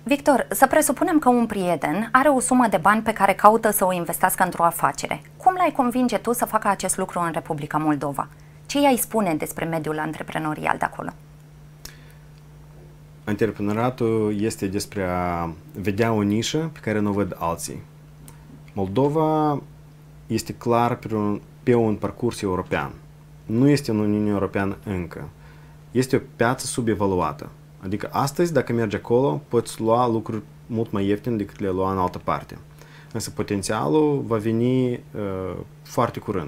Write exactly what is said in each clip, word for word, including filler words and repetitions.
Victor, să presupunem că un prieten are o sumă de bani pe care caută să o investească într-o afacere. Cum l-ai convinge tu să facă acest lucru în Republica Moldova? Ce i-ai spune despre mediul antreprenorial de acolo? Antreprenoriatul este despre a vedea o nișă pe care nu o văd alții. Moldova este clar pe un, pe un parcurs european. Nu este în Uniunea Europeană încă. Este o piață subevaluată. Adică astăzi, dacă mergi acolo, poți lua lucruri mult mai ieftine decât le lua în altă parte. Însă potențialul va veni uh, foarte curând.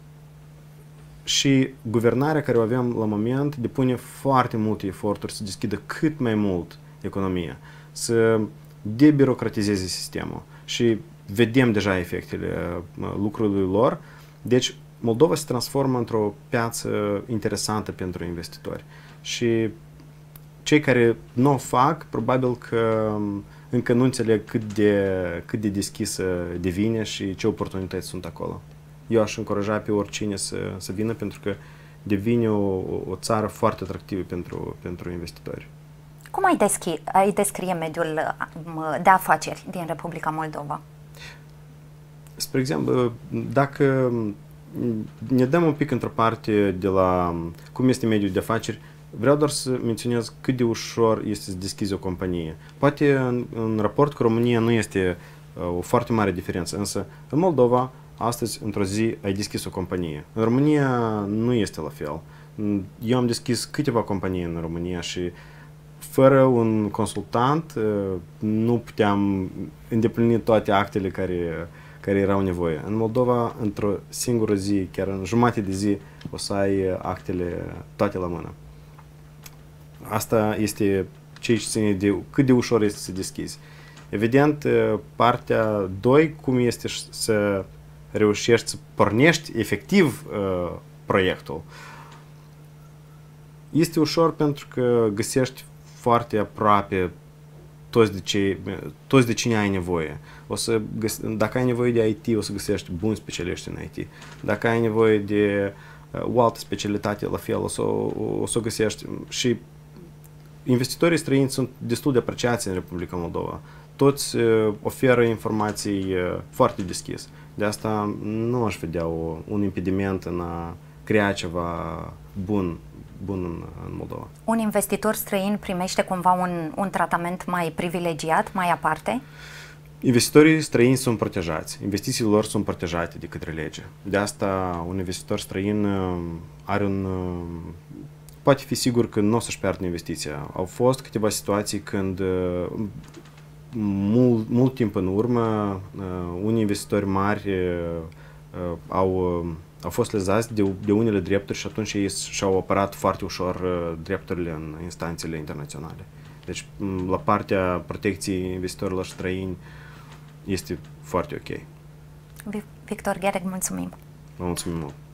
Și guvernarea care o avem la moment depune foarte multe eforturi să deschidă cât mai mult economia, să debirocratizeze sistemul și vedem deja efectele lucrurilor lor. Deci Moldova se transformă într-o piață interesantă pentru investitori și cei care nu o fac, probabil că încă nu înțeleg cât de, cât de deschisă devine și ce oportunități sunt acolo. Eu aș încuraja pe oricine să, să vină pentru că devine o, o țară foarte atractivă pentru, pentru investitori. Cum ai, deschi, ai descrie mediul de afaceri din Republica Moldova? Spre exemplu, dacă ne dăm un pic într-o parte de la cum este mediul de afaceri, vreau doar să menționez cât de ușor este să deschizi o companie. Poate în, în raport cu România nu este uh, o foarte mare diferență, însă în Moldova astăzi, într-o zi, ai deschis o companie. În România nu este la fel. Eu am deschis câteva companii în România și fără un consultant nu puteam îndeplini toate actele care, care erau nevoie. În Moldova, într-o singură zi, chiar în jumătate de zi, o să ai actele toate la mână. Asta este ce ține de cât de ușor este să deschizi. Evident, partea doi, cum este să reușești să pornești efectiv uh, proiectul. Este ușor pentru că găsești foarte aproape toți de, ce, toți de cine ai nevoie. O să găs- dacă ai nevoie de I T, o să găsești buni specialiști în I T. Dacă ai nevoie de uh, o altă specialitate, la fel, o să o, o să o găsești. Și investitorii străini sunt destul de apreciați în Republica Moldova. Toți uh, oferă informații uh, foarte deschis. De asta nu aș vedea o, un impediment în a crea ceva bun, bun în, în Moldova. Un investitor străin primește cumva un, un tratament mai privilegiat, mai aparte? Investitorii străini sunt protejați. Investițiile lor sunt protejate de către lege. De asta un investitor străin are un... poate fi sigur că nu o să-și piardă investiția. Au fost câteva situații când Mult, mult timp în urmă, uh, unii investitori mari uh, au, uh, au fost lezați de, de unele drepturi și atunci ei și-au apărat foarte ușor uh, drepturile în instanțele internaționale. Deci, la partea protecției investitorilor străini este foarte ok. Victor Gherec, mulțumim! Vă mulțumim mult!